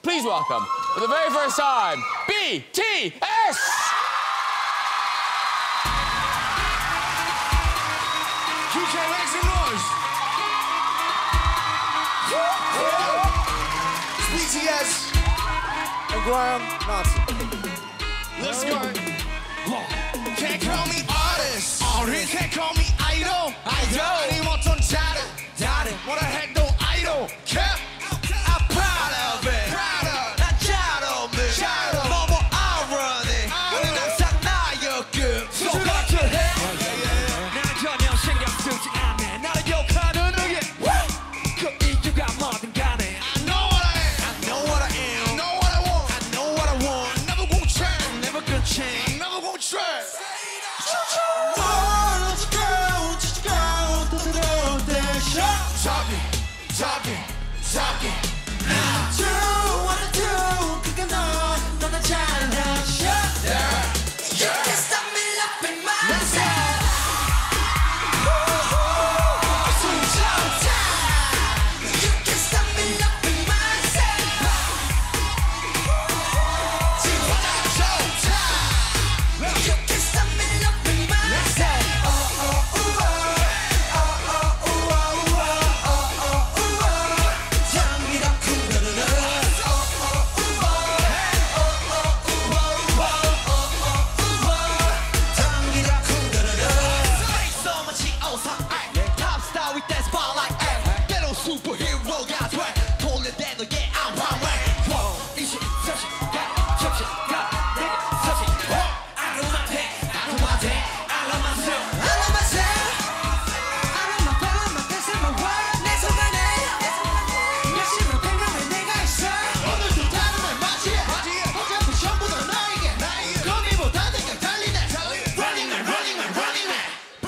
Please welcome, for the very first time, BTS! DJ, make some noise! It's BTS and Graham Norton. Let's go. Can't call me artist. Can't call me idol. 아니면 좀 다른. What the heck, no idol. I'm proud of it. 난 잘 없네. 너무 irony. 난 항상 나였고. So what the heck? 난 전혀 신경 쓰지 않네. 나를 욕하는 너의 그 이유가 뭐든 간에. I know what I am. I know what I am. Know what I want. I know what I want. Never gonna change. Never gonna change. Never gonna change. Talking. I do what I do. 그게 너는 잘하셔. You can stop me loving myself. You can stop me loving myself. You can stop me loving myself. Superhero got sweat. Told it that yeah, I'm one way. Whoa, 이시 서시 가 접시 가 내가 서시. I love my day, I love my day, I love myself. I love myself. I love my body, my face and my world. 내 순간에 열심히 생각해 내가 있어. 오늘도 다른 말 맞지? 어제부터 전부 다 나에게. 거기보다 내가 달리네. Running man, running man, running man.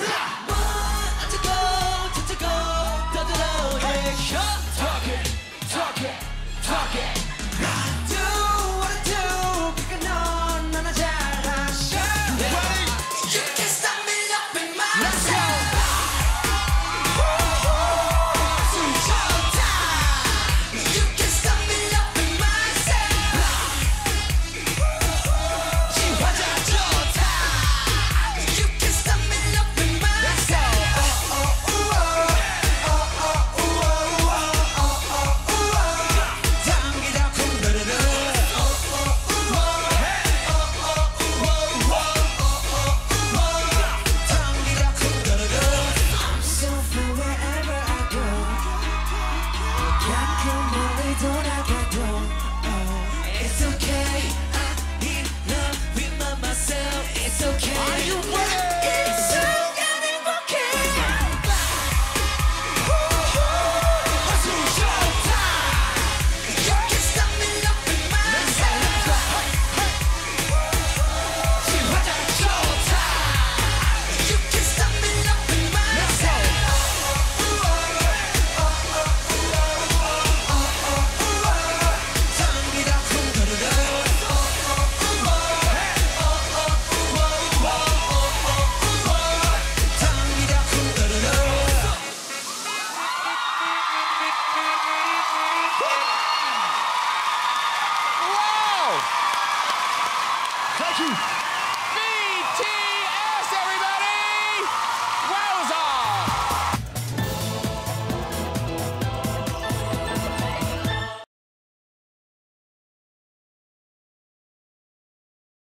Talking. I do what I do. 그게 너나 잘하셔. You can stop me loving myself. You can stop me loving myself. 지화자 좋다. You can stop me loving myself. It's okay, I need love with myself. It's okay. Are you ready? It's okay. You can stop me loving myself. 지화자 좋다. You can stop me loving myself. Wow! Thank you.